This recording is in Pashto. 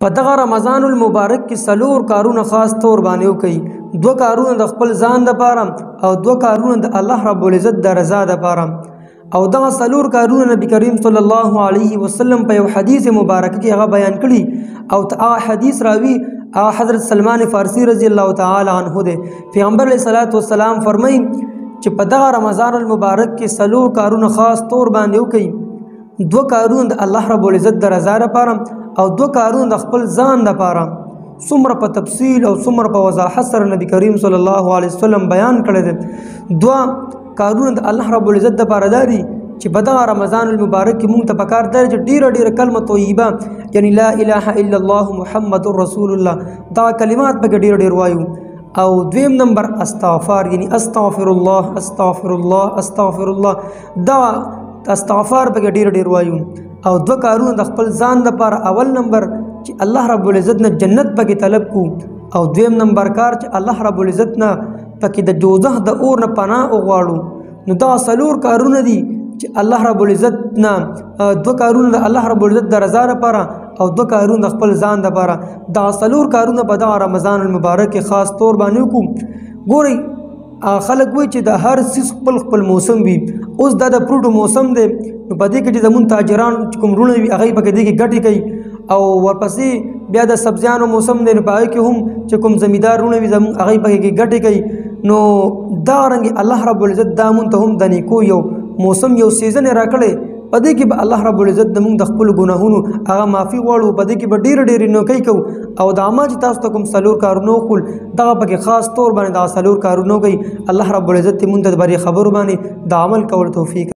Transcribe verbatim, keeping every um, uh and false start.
په دغه رمضان المبارک کې څلور کارونه خاص طور باندې وکړي. دوه کارونه د خپل ځان دپاره او دوه کارونه د الله رب العزت د رضا دپاره. او دغه څلور کارونه نبی کریم صلی الله علیه وسلم په یو حدیث مبارک کې هغه بیان کړي او هغه حدیث راوي حضرت سلمان فارسی رضی الله تعالی عنہ دی. پیغمبر علیه الصلاۃ والسلام فرمایي چې په دغه رمضان المبارک کې څلور کارونه خاص طور باندې وکړي. دوه کارونه د الله رب العزت د رضا لپاره او دوه کارونه د خپل ځان لپاره. څومره په تفصیل او څومره په وضاحت سره نبی کریم صلی الله علیه وسلم بیان کړی دی. دوه کارونه د الله رب العزت لپاره دا دي چې په دغه رمضان المبارک کې مونږ ته پکار دی چې ډیره ډیره کلمه طیبه یعنی لا اله الا الله محمد رسول الله دا کلمات پکې ډیر ډیر وایو. او دویم نمبر استغفار یعنی استغفر الله استغفر الله استغفر الله دا استغفار پکې ډیر ډیر وایو. او دوه کارونه د خپل ځان لپاره. اول نمبر چې الله رب العزت نه جنت پکې طلب کو او دویم نمبر کار چې الله رب العزت نه پکې د دوزخ د اور نه پناه وغواړو. نو دا څلور کارونه دي چې الله رب العزت نه دوه کارونه د الله رب العزت د رضا لپاره او دوه کارونه د خپل ځان لپاره. دا څلور کارونه په دغه رمضان المبارک کې خاص طور باندې وکړو. ګورئ خلک وایي چې د هر څیز خپل خپل موسم وي. اوس دا د فروټو موسم دی نو په دې کې چې زمونږ تاجران چې کوم وروڼه وي هغوی پکې دې کې ګټې کوي. او ورپسې بیا د سبزیانو موسم دی نو په هغې کې هم چې کوم زمیندار وروڼه وي زمونږ هغوی پکې کې ګټې کوي. نو دارنګې الله رب العزت دا مونږ ته هم د نیکو یو موسم یو سیزن یې راکړی. په دې کې به الله رب العزت د موږ د خپلو ګناهونو هغه معافي غواړو. په دې کې به ډېرې ډېرې نیکۍ کوو. او دا ما چې تاسو ته کوم څلور کارونه وښول دغه پکې خاص طور باندې دغه څلور کارونه وکړئ. الله رب العزت دې موږ ته د برې خبرو باندې د عمل کولو توفیق